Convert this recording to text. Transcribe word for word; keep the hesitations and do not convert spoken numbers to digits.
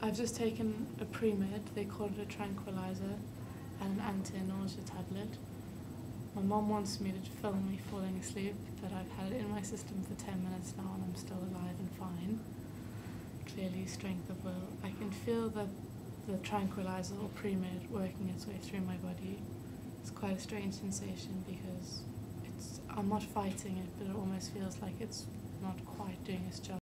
I've just taken a pre-med, they call it a tranquilizer, and an anti-nausea tablet. My mom wants me to film me falling asleep, but I've had it in my system for ten minutes now and I'm still alive and fine. Clearly strength of will. I can feel the, the tranquilizer or pre-med working its way through my body. It's quite a strange sensation because it's I'm not fighting it, but it almost feels like it's not quite doing its job.